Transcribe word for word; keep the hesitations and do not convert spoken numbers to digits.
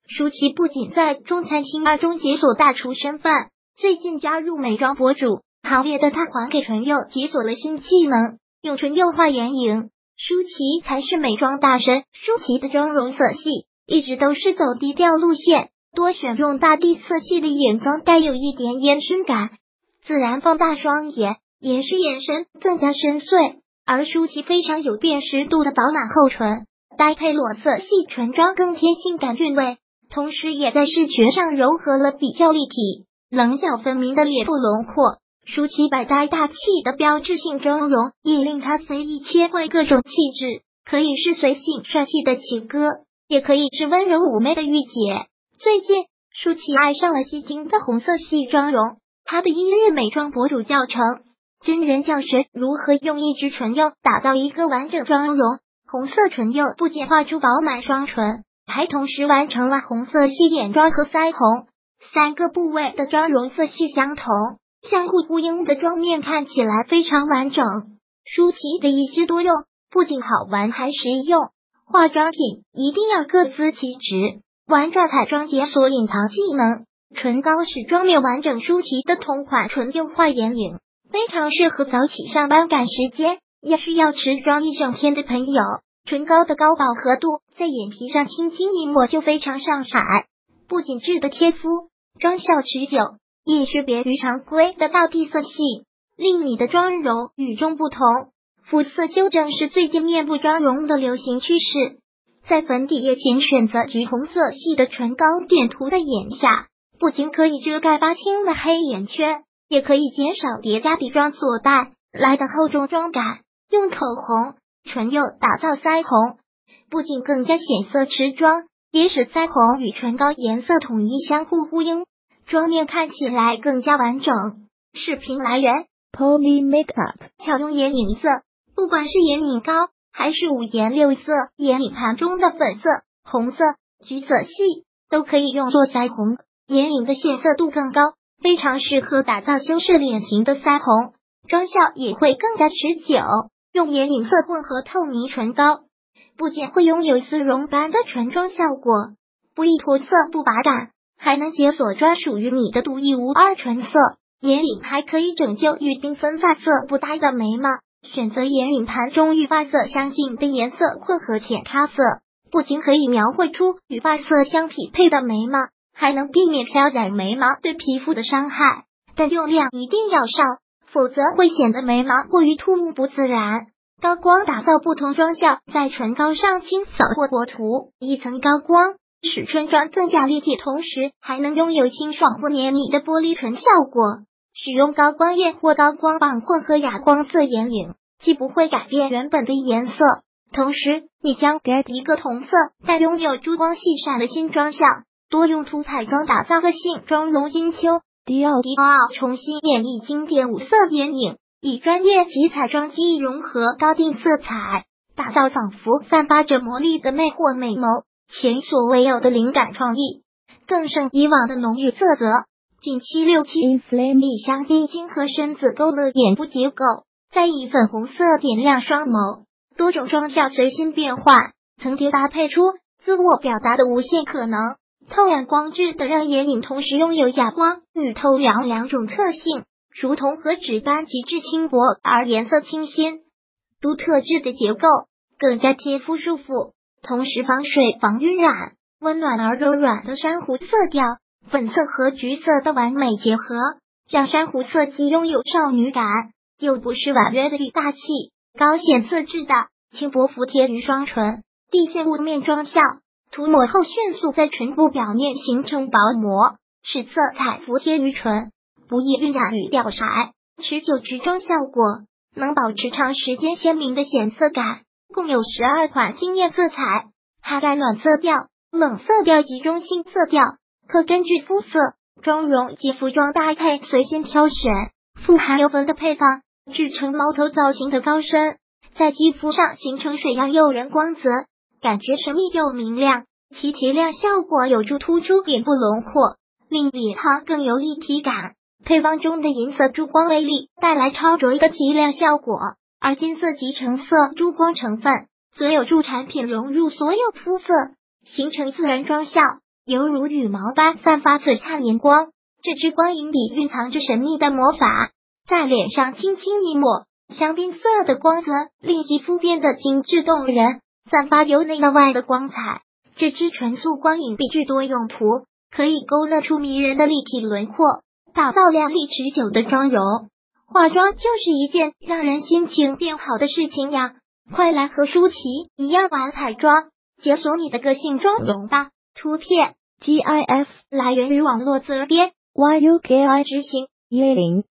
舒淇不仅在中餐厅二中解锁大厨身份，最近加入美妆博主行列的她还给唇釉解锁了新技能，用唇釉画眼影。舒淇才是美妆大神，舒淇的妆容色系一直都是走低调路线，多选用大地色系的眼妆，带有一点烟熏感，自然放大双眼，也使眼神更加深邃。而舒淇非常有辨识度的饱满厚唇，搭配裸色系唇妆更添性感韵味，同时也在视觉上糅合了比较立体、棱角分明的脸部轮廓。舒淇百搭大气的标志性妆容，也令她随意切换各种气质，可以是随性帅气的奇哥，也可以是温柔妩媚的御姐。最近，舒淇爱上了吸睛的红色系妆容，她的一日美妆博主教程真人教学如何用一支唇釉打造一个完整妆容。红色唇釉不仅画出饱满双唇，还同时完成了红色系眼妆和腮红，三个部位的妆容色系相同，相互呼应的妆面看起来非常完整。舒淇的一支多用不仅好玩还实用，化妆品一定要各司其职。玩转彩妆解锁隐藏技能，唇膏使妆面完整。舒淇的同款唇釉画眼影非常适合早起上班赶时间，也需要持妆一整天的朋友。唇膏的高饱和度在眼皮上轻轻一抹就非常上色，不仅质的贴肤，妆效持久，也区别于常规的大地色系，令你的妆容与众不同。肤色修正是最近面部妆容的流行趋势，在粉底液前选择橘红色系的唇膏点涂在眼下，不仅可以遮盖发青的黑眼圈，也可以减少叠加底妆所带来的厚重妆感。用口红、唇釉打造腮红，不仅更加显色持妆，也使腮红与唇膏颜色统一相互呼应，妆面看起来更加完整。视频来源 Poly Makeup。 巧用眼影色，不管是眼影膏还是五颜六色眼影盘中的粉色、红色、橘色系，都可以用作腮红，眼影的显色度更高，非常适合打造修饰脸型的腮红，妆效也会更加持久。用眼影色混合透明唇膏，不仅会拥有丝绒般的唇妆效果，不易脱色不拔感，还能解锁专属于你的独一无二唇色。眼影还可以拯救与缤纷发色不搭的眉毛，选择眼影盘中与发色相近的颜色混合浅咖色，不仅可以描绘出与发色相匹配的眉毛，还能避免飘染眉毛对皮肤的伤害，但用量一定要少，否则会显得眉毛过于突兀不自然。高光打造不同妆效，在唇膏上轻扫或薄涂一层高光，使唇妆更加立体，同时还能拥有清爽不黏腻的玻璃唇效果。使用高光液或高光棒混合哑光色眼影，既不会改变原本的颜色，同时你将 get 一个同色但拥有珠光细闪的新妆效。多用涂彩妆打造个性妆容。金秋迪奥迪奥重新演绎经典五色眼影，以专业级彩妆技艺融合高定色彩，打造仿佛散发着魔力的魅惑美眸，前所未有的灵感创意，更胜以往的浓郁色泽。近期六七 Inflame 以香槟金和深紫勾勒眼部结构，再以粉红色点亮双眸，多种妆效随心变化，层叠搭配出自我表达的无限可能。透染光质的让眼影同时拥有哑光与透亮两种特性，如同和纸般极致轻薄而颜色清新。独特质的结构更加贴肤舒服，同时防水防晕染，温暖而柔软的珊瑚色调，粉色和橘色的完美结合，让珊瑚色既拥有少女感，又不失婉约的大气。高显色质的轻薄服帖于双唇，地线雾面妆效，涂抹后迅速在唇部表面形成薄膜，使色彩服帖于唇，不易晕染与掉色，持久持妆效果，能保持长时间鲜明的显色感。共有十二款惊艳色彩，涵盖暖色调、冷色调及中性色调，可根据肤色、妆容及服装搭配随心挑选。富含油粉的配方制成猫头造型的高深，在肌肤上形成水样诱人光泽，感觉神秘又明亮，其提亮效果有助突出脸部轮廓，令脸庞更有立体感。配方中的银色珠光微粒带来超卓的提亮效果，而金色及橙色珠光成分则有助产品融入所有肤色，形成自然妆效。 犹如羽毛般散发璀璨荧光。这支光影笔蕴藏着神秘的魔法，在脸上轻轻一抹，香槟色的光泽令肌肤变得精致动人，散发由内到外的光彩。这支纯素光影笔具多用途，可以勾勒出迷人的立体轮廓，打造亮丽持久的妆容。化妆就是一件让人心情变好的事情呀，快来和舒淇一样玩彩妆，解锁你的个性妆容吧。图片 G I F 来源于网络责编 Y U K I 执行一零。